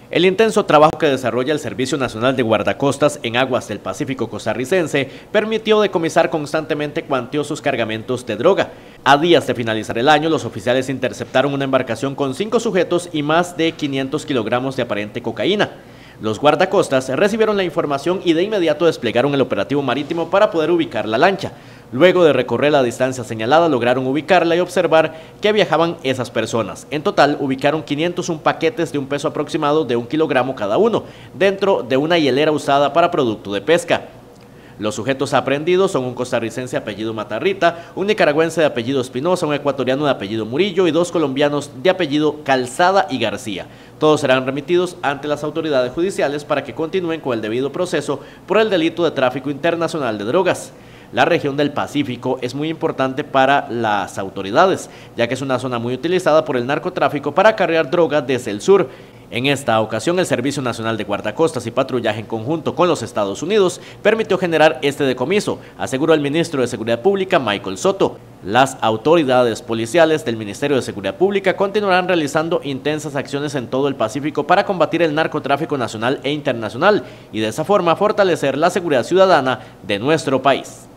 El intenso trabajo que desarrolla el Servicio Nacional de Guardacostas en aguas del Pacífico costarricense permitió decomisar constantemente cuantiosos cargamentos de droga. A días de finalizar el año, los oficiales interceptaron una embarcación con 5 sujetos y más de 500 kilogramos de aparente cocaína. Los guardacostas recibieron la información y de inmediato desplegaron el operativo marítimo para poder ubicar la lancha. Luego de recorrer la distancia señalada, lograron ubicarla y observar que viajaban esas personas. En total, ubicaron 501 paquetes de un peso aproximado de 1 kilogramo cada uno, dentro de una hielera usada para producto de pesca. Los sujetos aprehendidos son un costarricense de apellido Matarrita, un nicaragüense de apellido Espinosa, un ecuatoriano de apellido Murillo y 2 colombianos de apellido Calzada y García. Todos serán remitidos ante las autoridades judiciales para que continúen con el debido proceso por el delito de tráfico internacional de drogas. La región del Pacífico es muy importante para las autoridades, ya que es una zona muy utilizada por el narcotráfico para acarrear droga desde el sur. En esta ocasión, el Servicio Nacional de Guardacostas y Patrullaje en conjunto con los Estados Unidos permitió generar este decomiso, aseguró el ministro de Seguridad Pública, Michael Soto. Las autoridades policiales del Ministerio de Seguridad Pública continuarán realizando intensas acciones en todo el Pacífico para combatir el narcotráfico nacional e internacional y de esa forma fortalecer la seguridad ciudadana de nuestro país.